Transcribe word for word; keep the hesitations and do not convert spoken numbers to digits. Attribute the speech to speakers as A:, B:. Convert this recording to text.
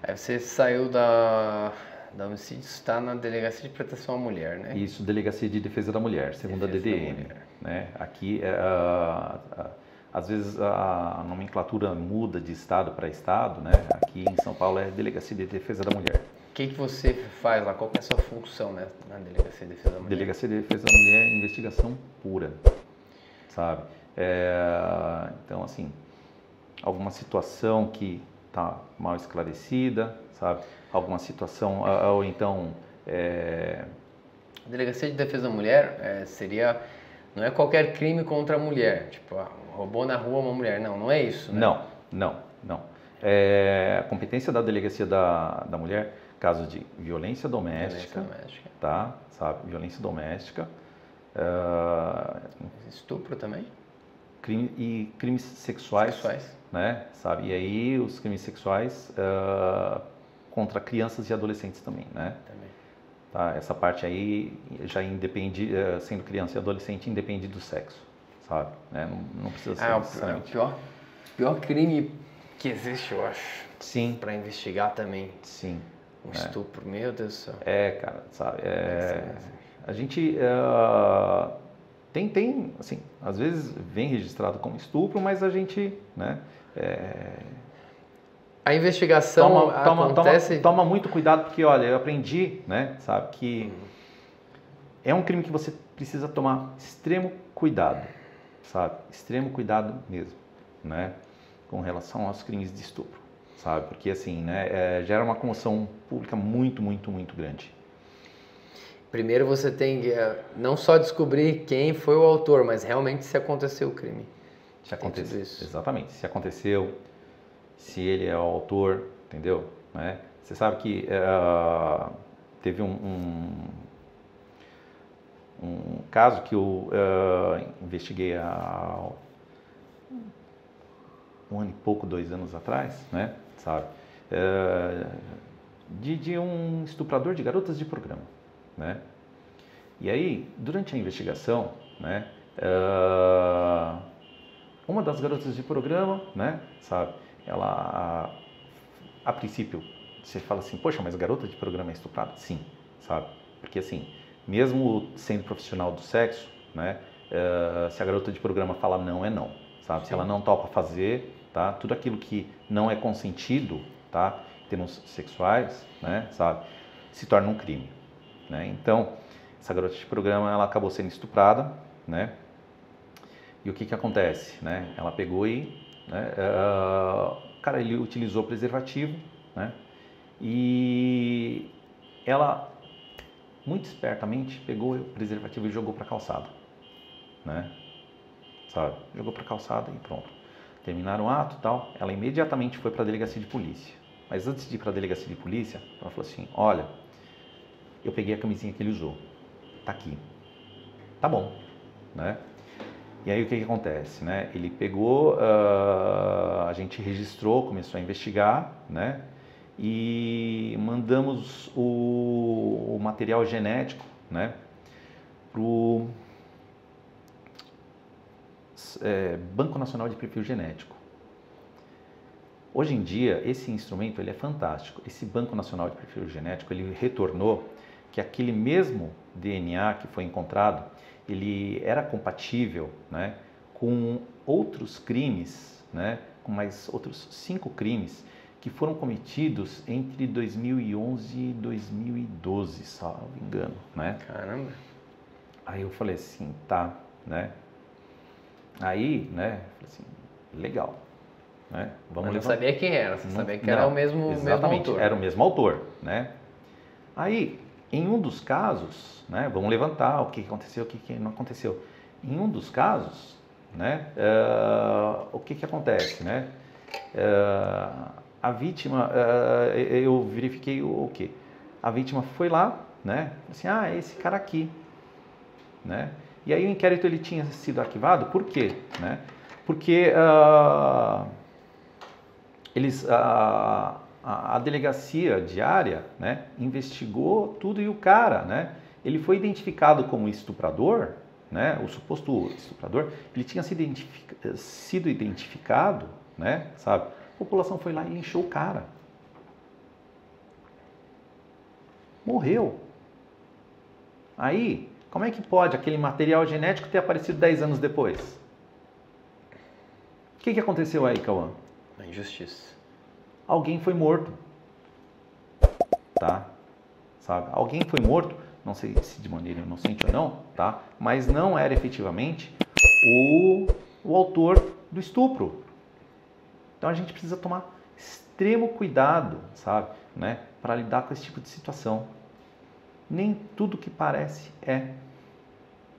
A: Aí você saiu da, da homicídio, está na Delegacia de Proteção à Mulher, né?
B: Isso, Delegacia de Defesa da Mulher, segunda
A: Defesa da
B: D D M.
A: Mulher.
B: Né? Aqui, é, a- a- às vezes, a nomenclatura muda de estado para estado. Né? Aqui em São Paulo é Delegacia de Defesa da Mulher.
A: O que, que você faz lá? Qual que é a sua função, né, na Delegacia de Defesa da Mulher?
B: Delegacia de Defesa da Mulher é investigação pura, sabe? É, então, assim, alguma situação que está mal esclarecida, sabe? Alguma situação, ah, ou então... é,
A: A Delegacia de Defesa da Mulher é, seria... Não é qualquer crime contra a mulher. Tipo, ah, roubou na rua uma mulher. Não, não é isso, né?
B: Não, não, não. É, a competência da Delegacia da, da Mulher, caso de violência doméstica,
A: Violência doméstica.
B: tá? Sabe? Violência doméstica, ah,
A: Estupro também?
B: crime, e crimes sexuais,
A: Sexuais.
B: né? Sabe? E aí os crimes sexuais ah, contra crianças e adolescentes também, né?
A: Também.
B: Tá? Essa parte aí já independe, eh, sendo criança e adolescente, independe do sexo, sabe? Né? Não, não precisa ser
A: Ah, é o
B: necessariamente.
A: pior, pior crime que existe, eu acho.
B: Sim,
A: Pra investigar também.
B: sim.
A: Um estupro, meu Deus do céu.
B: É, cara, sabe? É,
A: Sim, sim.
B: a gente eh, tem, tem, assim, às vezes vem registrado como estupro, mas a gente, né? eh,
A: A investigação
B: toma, toma,
A: acontece...
B: toma, toma muito cuidado, porque, olha, eu aprendi, né? Sabe, que é um crime que você precisa tomar extremo cuidado, sabe? Extremo cuidado mesmo, né? Com relação aos crimes de estupro, sabe? Porque, assim, né? É, gera uma comoção pública muito, muito, muito grande.
A: Primeiro você tem que eh, não só descobrir quem foi o autor, mas realmente se aconteceu o crime.
B: Se
A: Tem
B: aconteceu,
A: tudo isso.
B: exatamente. Se aconteceu, se ele é o autor, entendeu? Né? Você sabe que eh, teve um, um, um caso que eu eh, investiguei há um ano e pouco, dois anos atrás, né? Sabe? Eh, de, de um estuprador de garotas de programa, né? E aí, durante a investigação, né? eh, uma das garotas de programa, né? Sabe? Ela, a, a princípio, você fala assim, poxa, mas garota de programa é estuprada? Sim, sabe? Porque assim, mesmo sendo profissional do sexo, né? eh, se a garota de programa fala não, é não, sabe? Se ela não topa fazer, tá? Tudo aquilo que não é consentido, tá? Em termos sexuais, né? Sabe? Se torna um crime, né? Então, essa garota de programa, ela acabou sendo estuprada, né? E o que que acontece, né? Ela pegou e, né, uh, cara, ele utilizou preservativo, né? E ela, muito espertamente, pegou o preservativo e jogou para a calçada, né? Sabe? Jogou para a calçada e pronto. Terminaram o ato e tal. Ela imediatamente foi para a delegacia de polícia. Mas antes de ir para a delegacia de polícia, ela falou assim, olha, eu peguei a camisinha que ele usou. Tá aqui. Tá bom, né? E aí o que que acontece, né? Ele pegou, uh, a gente registrou, começou a investigar, né? E mandamos o, o material genético, né? Pro é, Banco Nacional de Perfil Genético. Hoje em dia, esse instrumento ele é fantástico. Esse Banco Nacional de Perfil Genético, ele retornou que aquele mesmo D N A que foi encontrado, ele era compatível, né, com outros crimes, né, com mais outros cinco crimes que foram cometidos entre dois mil e onze e dois mil e doze, salvo engano, né?
A: Caramba.
B: Aí eu falei assim, tá, né? Aí, né, falei assim, legal, né? Vamos
A: Mas não
B: levar...
A: sabia quem era, você
B: Não-
A: sabia que
B: não,
A: era o mesmo, mesmo
B: exatamente,
A: autor.
B: era o mesmo autor, né? Aí, em um dos casos, né, vamos levantar o que aconteceu, o que não aconteceu. Em um dos casos, né, uh, o que que acontece, né? Uh, a vítima, uh, eu verifiquei o, o quê? A vítima foi lá, né? Assim, ah, é esse cara aqui, né? E aí o inquérito ele tinha sido arquivado, por quê? Né? Porque uh, eles, uh, a, a delegacia diária, né, investigou tudo e o cara, né, ele foi identificado como estuprador, né, o suposto estuprador, ele tinha sido, identific, sido identificado, né, sabe? A população foi lá e linchou o cara. morreu. Aí, como é que pode aquele material genético ter aparecido dez anos depois? O que, que aconteceu aí, Cauã?
A: A injustiça.
B: Alguém foi morto. Tá? Sabe? Alguém foi morto, não sei se de maneira inocente ou não, tá? Mas não era efetivamente o, o autor do estupro. Então a gente precisa tomar extremo cuidado, sabe? Né? Para lidar com esse tipo de situação. Nem tudo que parece é.